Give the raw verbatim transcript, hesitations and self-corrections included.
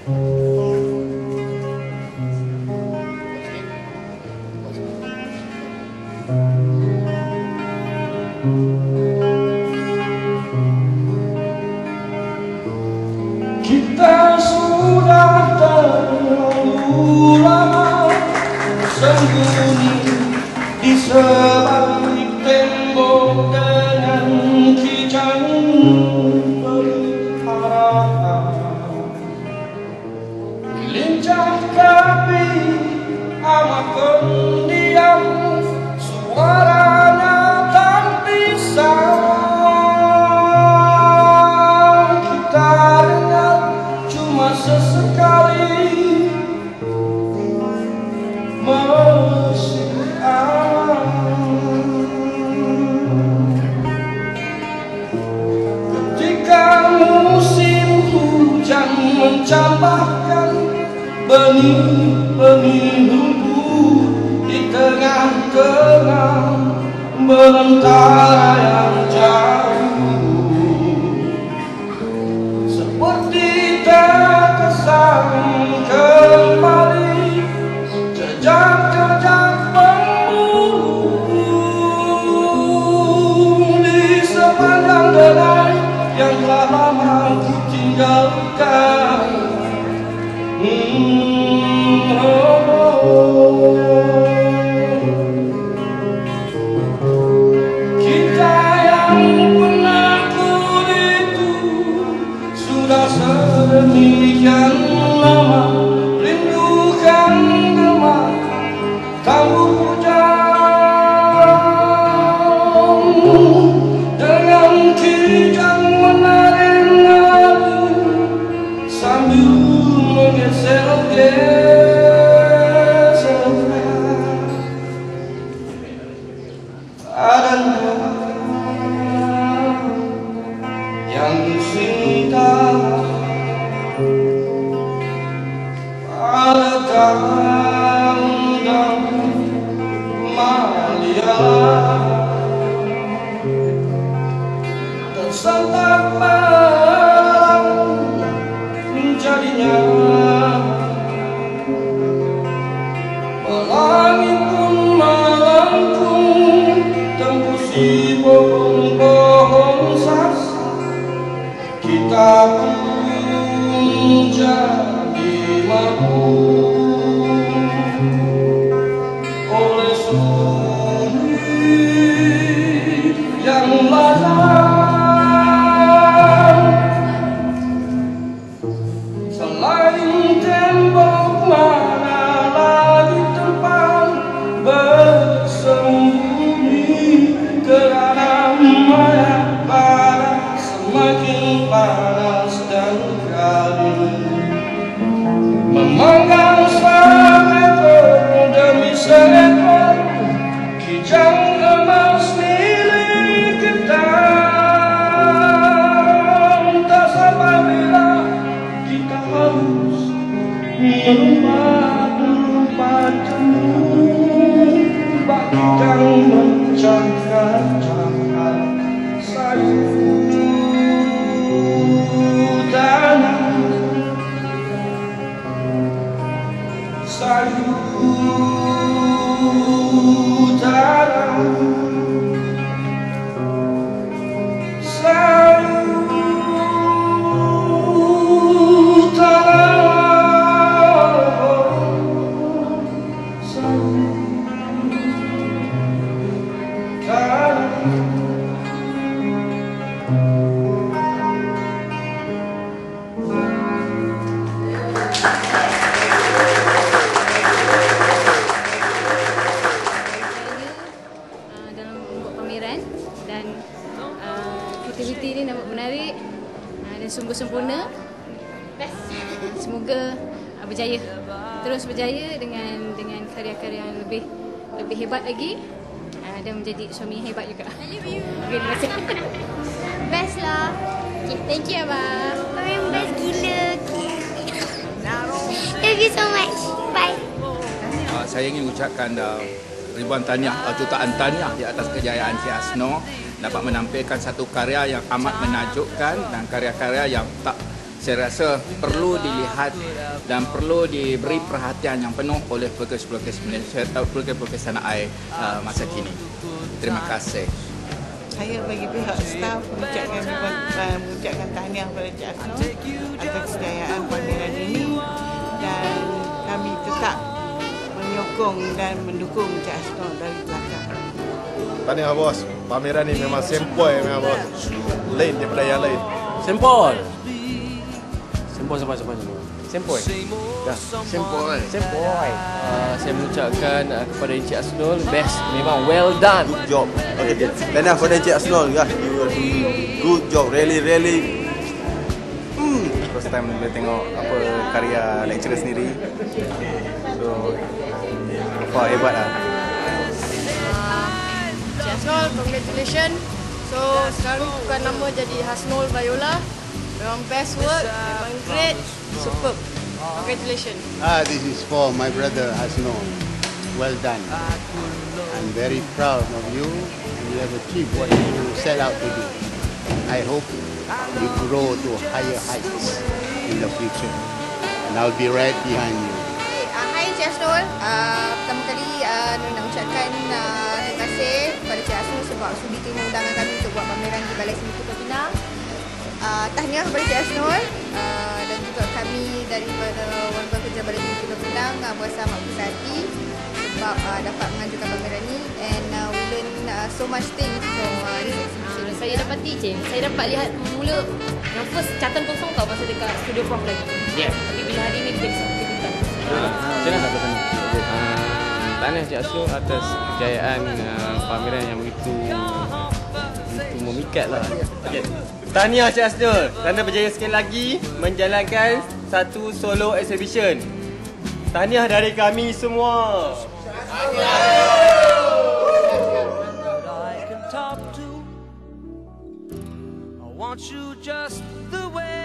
Kita sudah terlalu lama sembunyi di sebalik tembok dengan kijang berharap. Lincah tapi amat pendiam, suaranya tak bisa kita dengar, cuma sesekali mesir alam. Ketika musim hujan mencampakkan benih-benih lumpur di tengah-tengah belantara yang jauh, seperti terkesan kembali jejak-jejak pemburu di sepanjang denai yang telah lama ku tinggalkan. Hmm, oh, oh. Kita yang penakut itu sudah sedemikian lama rindukan gemar tambur hujan dengan kijang menari-nari sambil menggeser-geser. Adanya yang dicinta pada kandang Malia tersantap malam jadinya. Pelangi pun melengkung tembusi pohon-pohon sas, kita pun jadi mabuk oleh sunyi yang lazam. Selain tembok mana lagi tempat bersembunyi, kerana maya panas semakin panas dan garing, memanggang seekor demi seekor kijang emas milik kita. Tak sampai bila kita harus melompat-lompat jenuh, bagikan mencakar-cakar sayur tanah, sayur tanah, sayur sungguh sempurna. Semoga uh, berjaya, terus berjaya dengan dengan karya-karya yang lebih lebih hebat lagi, uh, dan menjadi suami yang hebat juga. I love you. Okay, terima kasih. Best lah. Okay, thank you abang. Kau yang best gila. Thank you so much. Bye. Uh, saya ingin ucapkan uh, ribuan tahniah, uh, jutaan tahniah di atas kejayaan si Hasnul dapat menampilkan satu karya yang amat menakjubkan dan karya-karya yang tak saya rasa perlu dilihat dan perlu diberi perhatian yang penuh oleh pelukis-pelukis Malaysia, pelukis-pelukis tanah air uh, masa kini. Terima kasih. Saya bagi pihak staf mengucapkan uh, mengucapkan tahniah kepada Cik Hasnul atas kejayaan pameran ini, dan kami tetap menyokong dan mendukung Cik Hasnul dari belakang. Tahniah bos, pameran ni memang sempoi memang bos. Lain daripada yang lain. Sempoi. Sempoi sempoi sempoi. Sempoi. Dah, sempoi. Sempoi. Uh, saya mengucapkan uh, kepada Encik Hasnul, best, memang well done. Good job. Okay. Tahniah kepada Encik Hasnul, ya. You are doing good job, really really. Hmm. First time boleh tengok apa karya lecturer sendiri. So, wah hebat lah. Cik Hasnul, congratulations. So sekarang tukar nama jadi Hasnul Viola. Memang best work, memang great, superb. Congratulations. Ah, this is for my brother Hasnul. Well done. I'm very proud of you. You have achieved what you set out to do. I hope you grow to higher heights in the future. And I'll be right behind you. Uh, hi Cik Hasnul. Uh, pertama kali uh, nak ucapkan uh, terima kasih kepada Cik Hasnul sebab sudi terima undangan kami untuk buat pameran di Balai Seni Kota Penang. Uh, tahniah kepada Cik Hasnul uh, dan juga kami daripada warga kerja Balai Seni Kota Penang uh, berasa amat puas hati sebab uh, dapat mengajukan pameran ni, and uh, we learn uh, so much things from uh, this exhibition. Saya dapati je, saya dapat lihat mula yang first catatan kosong tau masa dekat studio prof lagi. Yeah. Tapi bila hari ni jadi satu kejutan. Macam mana tak bertanya? Tahniah Cik Hasnul atas kejayaan uh, pameran yang begitu begitu memikat lah. Okay. Tahniah Cik Hasnul, anda berjaya sekali lagi menjalankan satu solo exhibition. Tahniah dari kami semua. I want you just the way